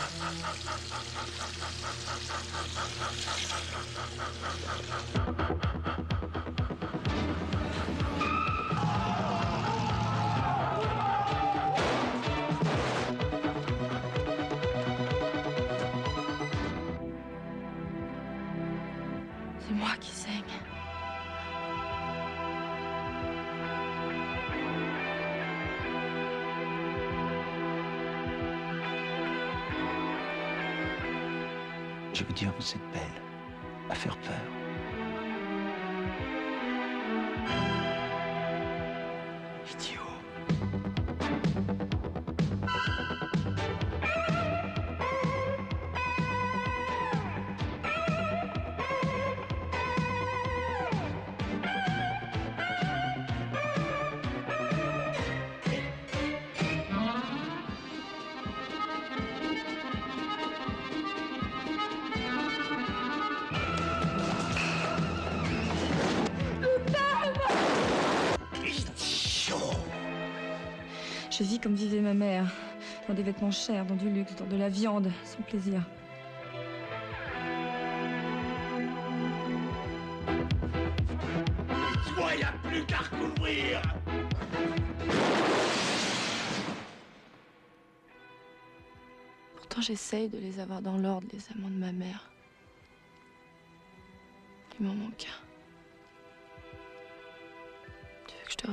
C'est moi qui saigne. Je veux dire, vous êtes belle, à faire peur. Idiot. Je vis comme vivait ma mère, dans des vêtements chers, dans du luxe, dans de la viande, sans plaisir. Toi, y a plus qu'à recouvrir. Pourtant, j'essaye de les avoir dans l'ordre, les amants de ma mère. Il m'en manque un. Tu veux que je te raconte ?